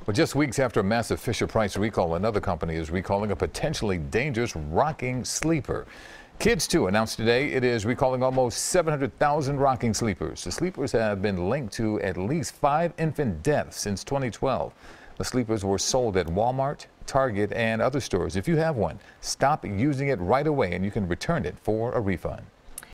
Well, just weeks after a massive Fisher-Price recall, another company is recalling a potentially dangerous rocking sleeper. Kids 2 announced today it is recalling almost 700,000 rocking sleepers. The sleepers have been linked to at least 5 infant deaths since 2012. The sleepers were sold at Walmart, Target, and other stores. If you have one, stop using it right away and you can return it for a refund.